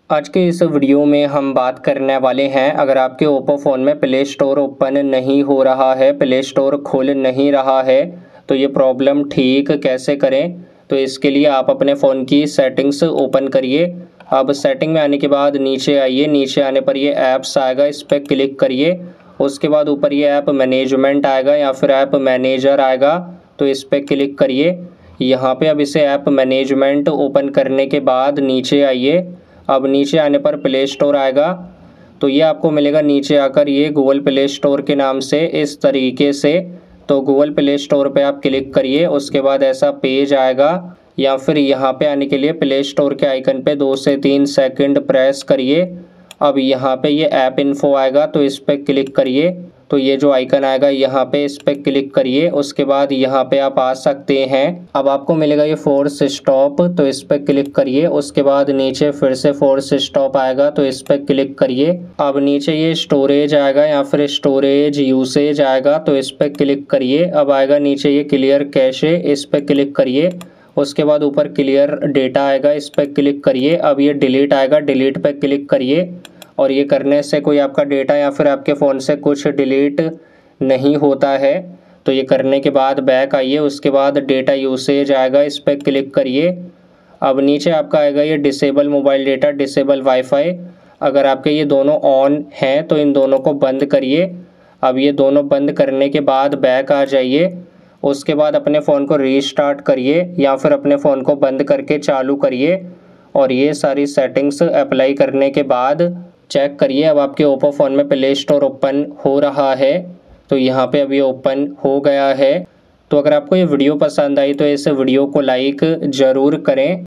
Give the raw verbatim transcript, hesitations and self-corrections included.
आज के इस वीडियो में हम बात करने वाले हैं, अगर आपके ओप्पो फ़ोन में प्ले स्टोर ओपन नहीं हो रहा है, प्ले स्टोर खुल नहीं रहा है, तो ये प्रॉब्लम ठीक कैसे करें। तो इसके लिए आप अपने फ़ोन की सेटिंग्स ओपन करिए। अब सेटिंग में आने के बाद नीचे आइए, नीचे आने पर ये ऐप्स आएगा, इस पर क्लिक करिए। उसके बाद ऊपर ये ऐप मैनेजमेंट आएगा या फिर ऐप मैनेजर आएगा, तो इस पर क्लिक करिए। यहाँ पे अब इसे ऐप मैनेजमेंट ओपन करने के बाद नीचे आइए। अब नीचे आने पर प्ले स्टोर आएगा, तो ये आपको मिलेगा नीचे आकर ये गूगल प्ले स्टोर के नाम से इस तरीके से। तो गूगल प्ले स्टोर पे आप क्लिक करिए, उसके बाद ऐसा पेज आएगा, या फिर यहाँ पे आने के लिए प्ले स्टोर के आइकन पे दो से तीन सेकंड प्रेस करिए। अब यहाँ पे ये ऐप इन्फो आएगा, तो इस पर क्लिक करिए। तो ये जो आइकन आएगा यहाँ पे, इस पर क्लिक करिए। उसके बाद यहाँ पे आप आ सकते हैं। अब आपको मिलेगा ये फोर्स स्टॉप, तो इस पर क्लिक करिए। उसके बाद नीचे फिर से फोर्स स्टॉप आएगा, तो इस पर क्लिक करिए। अब नीचे ये स्टोरेज आएगा या फिर स्टोरेज यूसेज आएगा, तो इस पर क्लिक करिए। अब आएगा नीचे ये क्लियर कैशे, इस पर क्लिक करिए। उसके बाद ऊपर क्लियर डेटा आएगा, इस पर क्लिक करिए। अब ये डिलीट आएगा, डिलीट पर क्लिक करिए। और ये करने से कोई आपका डेटा या फिर आपके फ़ोन से कुछ डिलीट नहीं होता है। तो ये करने के बाद बैक आइए, उसके बाद डेटा यूसेज आएगा, इस पर क्लिक करिए। अब नीचे आपका आएगा ये disable mobile data, disable wifi. अगर आपके ये दोनों ऑन हैं तो इन दोनों को बंद करिए। अब ये दोनों बंद करने के बाद बैक आ जाइए। उसके बाद अपने फ़ोन को रीस्टार्ट करिए या फिर अपने फ़ोन को बंद करके चालू करिए। और ये सारी सेटिंग्स अप्लाई करने के बाद चेक करिए, अब आपके ओप्पो फ़ोन में प्ले स्टोर ओपन हो रहा है। तो यहाँ पे अभी ओपन हो गया है। तो अगर आपको ये वीडियो पसंद आई तो इस वीडियो को लाइक ज़रूर करें।